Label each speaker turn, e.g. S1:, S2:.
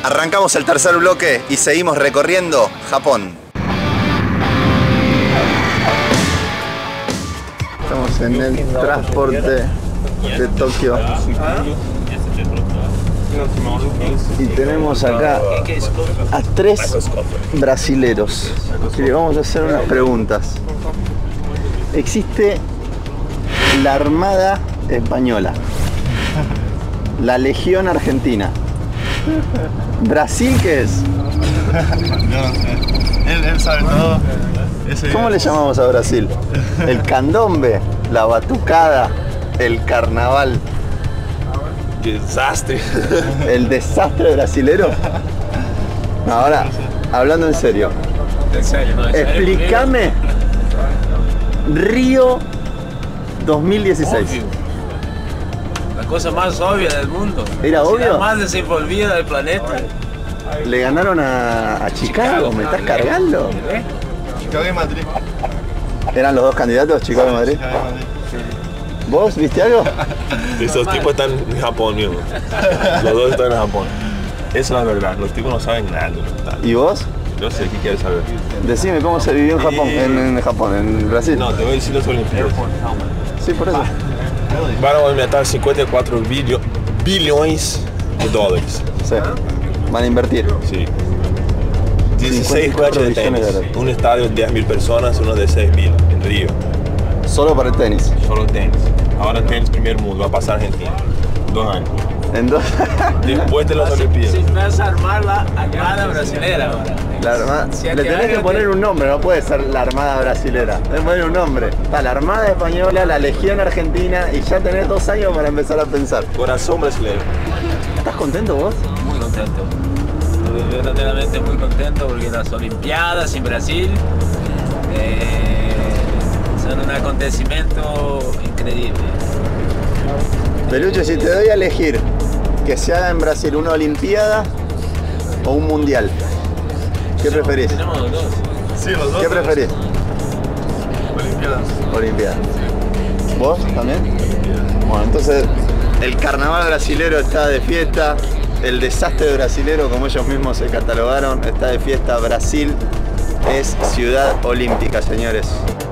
S1: Arrancamos el tercer bloque y seguimos recorriendo Japón. Estamos en el transporte de Tokio. Y tenemos acá a 3 brasileros que le vamos a hacer unas preguntas. Existe la Armada Española, la Legión Argentina. ¿Brasil qué es?
S2: Yo no sé. Él sabe todo.
S1: ¿Cómo le llamamos a Brasil? El candombe, la batucada, el carnaval.
S2: Desastre.
S1: ¿El desastre brasilero? Ahora, hablando en serio.
S3: En serio, no,
S1: Explícame Río 2016.
S3: Obvio. La cosa más obvia del mundo.
S1: ¿Era obvio?
S3: La más desenvolvida del planeta.
S1: Le ganaron a Chicago, ¿me estás cargando?
S2: Chicago y Madrid.
S1: ¿Eran los dos candidatos, Chicago y Madrid?
S2: Chicago y Madrid.
S1: ¿Vos viste algo?
S4: Esos tipos están en Japón mismo. Los dos están en Japón. Esa es la verdad, los tipos no saben nada.
S1: ¿Y vos?
S4: Yo sé qué quieres saber.
S1: Decime cómo se vivió en Japón, en Brasil.
S4: No, te voy a decir las Olimpiadas.
S1: Sí, por eso.
S4: Van a aumentar 54 bilhões de dólares.
S1: Sí. Van a invertir.
S4: Sí. 16
S1: 54
S4: canchas de
S1: billones de
S4: tenis.
S1: dólares.
S4: Un estadio de 10.000 personas, uno de 6.000 en Río.
S1: Solo para el tenis.
S4: Solo tenis. Ahora tenis primer mundo, va a pasar Argentina. 2 años.
S1: Entonces,
S4: Después de las Olimpiadas.
S3: Si vas a armar la Armada Brasilera ahora.
S1: la armada,
S3: Si hay
S1: le
S3: que
S1: tenés que
S3: algo
S1: poner un nombre, no puede ser la Armada Brasilera. Tenés que poner un nombre. Está la Armada Española, la Legión Argentina y ya tenés 2 años para empezar a pensar.
S4: Corazón brasileño.
S1: ¿Estás contento vos?
S3: Muy contento. Estoy verdaderamente muy contento porque las Olimpiadas en Brasil son un acontecimiento increíble.
S1: Peluche, si te doy a elegir que se haga en Brasil una Olimpiada o un Mundial, ¿qué preferís?
S3: Tenemos los dos.
S2: Sí, los dos.
S1: ¿Qué preferís?
S2: Olimpiadas.
S1: Olimpiada. ¿Vos también? Bueno, entonces el carnaval brasilero está de fiesta, el desastre brasilero, como ellos mismos se catalogaron, está de fiesta. Brasil es ciudad olímpica, señores.